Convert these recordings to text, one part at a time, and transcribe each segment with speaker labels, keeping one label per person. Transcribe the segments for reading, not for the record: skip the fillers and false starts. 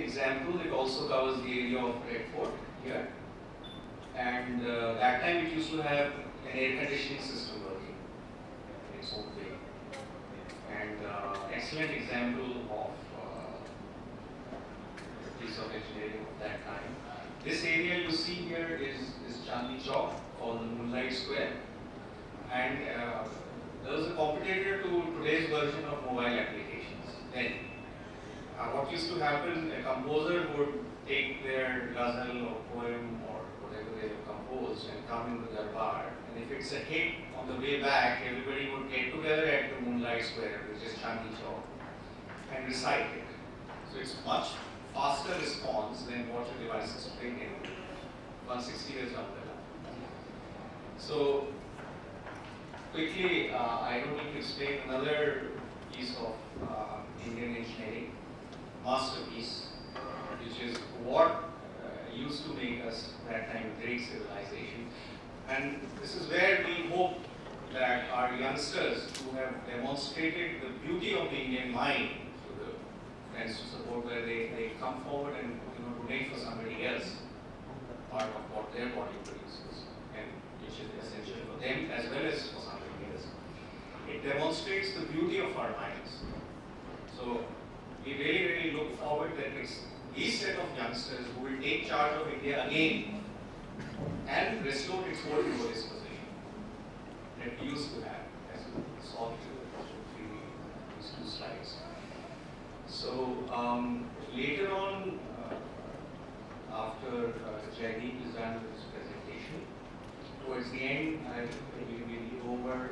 Speaker 1: example, it also covers the area of Red Fort here. And that time it used to have an air conditioning system working in its own way. And excellent example of piece of engineering of that time. This area you see here is Chandni Chowk, called the Moonlight Square. And there was a competitor to today's version of mobile applications. Then, what used to happen, a composer would take their ghazal or poem or whatever they have composed and come into their bar. And if it's a hit on the way back, everybody would get together at the Moonlight Square, which is Chandni Chowk, and recite it. So it's much faster response than what your devices today can do. 160 years down the line. So quickly, I don't need to explain another piece of Indian engineering, masterpiece, which is what used to make us that time a great civilization. And this is where we hope that our youngsters who have demonstrated the beauty of the Indian mind to the Friends to Support, where they come forward and donate for somebody else, part of what their body produces, and which is essential for them as well as for somebody else. It demonstrates the beauty of our minds. So we really, really look forward that it's these set of youngsters who will take charge of India again and restore its old glorious position that we used to have, as we saw through these two slides. So later on, after Jaideep is done with his presentation, towards the end, I will go over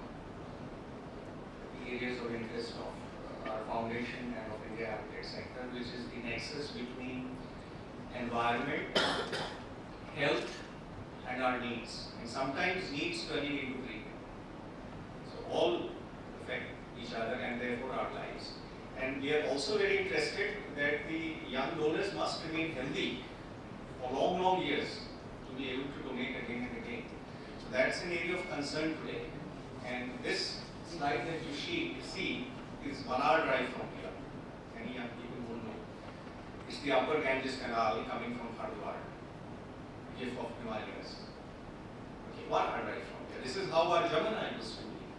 Speaker 1: the areas of interest of our foundation and of India Habitat sector, which is the nexus between environment, health, and our needs. And sometimes needs turning into treatment. So all affect each other and therefore our lives. And we are also very interested that the young donors must remain healthy for long, long years to be able to donate again and again. So that's an area of concern today. And this slide that you see is 1 hour drive from here. Many young people will know. It's the upper Ganges Canal coming from Hardwar, gift of Himalayas. Okay, 1 hour drive from here. This is how our Jamuna used to be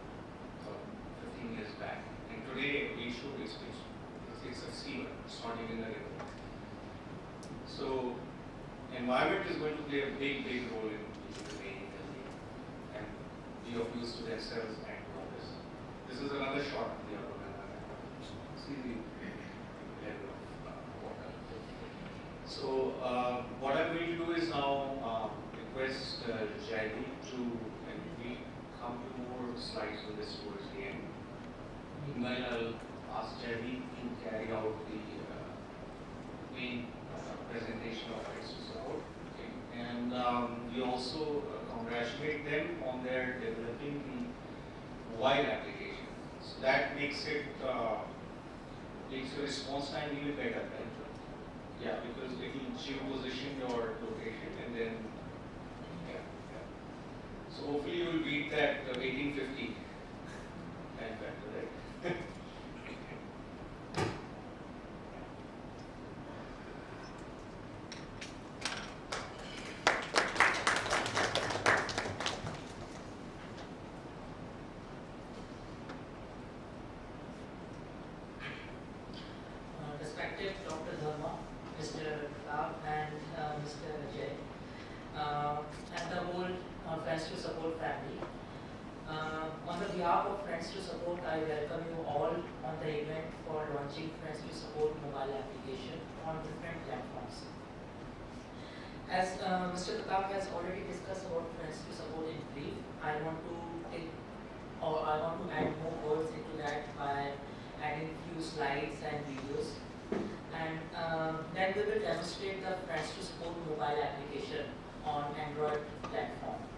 Speaker 1: 15 years back. And today we should it's a sewer, it's not even a river. So environment is going to play a big, big role in remaining healthy and be of use to themselves and to others. This is another shot of the upper Ganga. See the level of water. So what I'm going to do is now request Jaideep to, and we come to more slides on this towards the end. Meanwhile, I'll ask Jaideep to carry out the main presentation of Friends to Support. Okay. And we also congratulate them on their developing the mobile application. So that makes it makes your response time even better, right? Yeah, because it will geoposition your location and then yeah. So hopefully you will beat that 1850 time factor, right?
Speaker 2: Respected Dr. Dharma, Mr. Pratap and Mr. Ajay, and the whole Friends to Support family. On the behalf of Friends to Support, I welcome you all on the event for launching Friends to Support mobile application on different platforms. As Mr. Pratap has already discussed about Friends to Support in brief, I want to add more words into that by adding few slides and videos. And then we will demonstrate the Friends to Support mobile application on Android platform.